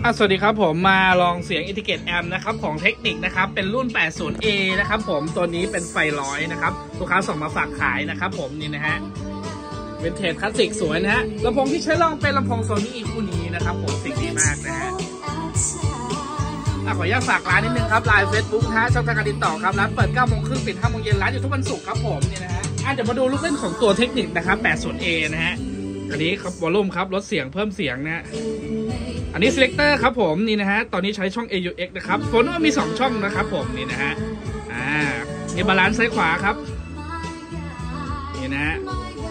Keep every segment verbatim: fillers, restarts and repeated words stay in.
สวัสดีครับผมมาลองเสียง Integrate Amp นะครับของเทคนิคนะครับเป็นรุ่น แปดสิบเอ นะครับผมตัวนี้เป็นไฟร้อยนะครับลูกค้าส่งมาฝากขายนะครับผมนี่นะฮะวินเทจคลาสสิกสวยนะฮะลำโพงที่ใช้ลองเป็นลำโพงโซนี่คู่นี้นะครับผมสิ่งดีมากนะฮะขออนุญาตฝากร้านนิดนึงครับไลน์ เฟซบุ๊ก นะฮะช่องทางการติดต่อครับร้านเปิดเก้าโมงครึ่งปิดห้าโมงเย็นร้านอยู่ทุกวันศุกร์ครับผมนี่นะฮะเดี๋ยวมาดูลูกเล่นของตัวเทคนิคนะครับ แปดสิบเอ นะฮะอันนี้ครับวอลลุ่มครับลดเสียงเพิ่มเสียงนะฮะอันนี้ selector ครับผมนี่นะฮะตอนนี้ใช้ช่อง เอ ยู เอ็กซ์ นะครับโฟโนมีสองช่องนะครับผมนี่นะฮะอ่ามีบาลานซ์ซ้ายขวาครับนี่นะฮะ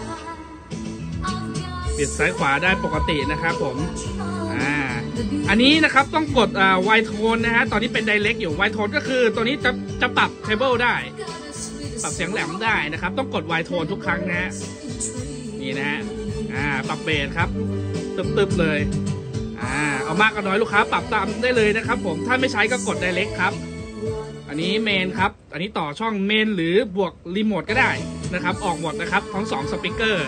ปิดซ้ายขวาได้ปกตินะครับผมอ่าอันนี้นะครับต้องกดอ่าไวโทนนะฮะตอนนี้เป็น direct อยู่ไวโทนก็คือตัวนี้จะจะปรับ treble ได้ปรับเสียงแหลมได้นะครับต้องกดไวโทนทุกครั้งนะฮะนี่นะฮะอ่าปรับเบสครับตึ๊บๆเลยอ่าเอามากกับน้อยลูกค้าปรับตามได้เลยนะครับผมถ้าไม่ใช้ก็กด direct ครับอันนี้เมนครับอันนี้ต่อช่องเมนหรือบวกรีโมทก็ได้นะครับออกหมดนะครับทั้งสองสปีกเกอร์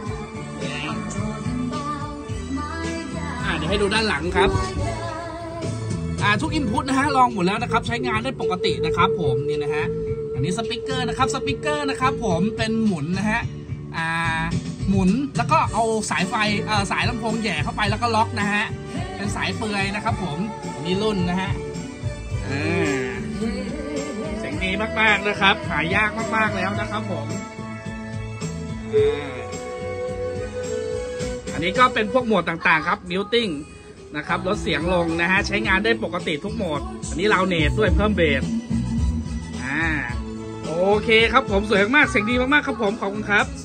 อ่าเดี๋ยวให้ดูด้านหลังครับอ่าทุกอินพุตนะฮะลองหมดแล้วนะครับใช้งานได้ปกตินะครับผมนี่นะฮะอันนี้สปีกเกอร์นะครับสปีกเกอร์นะครับผมเป็นหมุนนะฮะอ่าหมุนแล้วก็เอาสายไฟเอ่อสายลำโพงแย่เข้าไปแล้วก็ล็อกนะฮะเป็นสายเปลือยนะครับผมมีรุ่นนะฮะอ่าเสียงดีมากๆนะครับหายากมากๆแล้วนะครับผมอ่าอันนี้ก็เป็นพวกโหมดต่างๆครับมิวติ้งนะครับลดเสียงลงนะฮะใช้งานได้ปกติทุกโหมดอันนี้ราวเนตด้วยเพิ่มเบสอ่าโอเคครับผมสวยมากเสียงดีมากๆครับผมขอบคุณครับ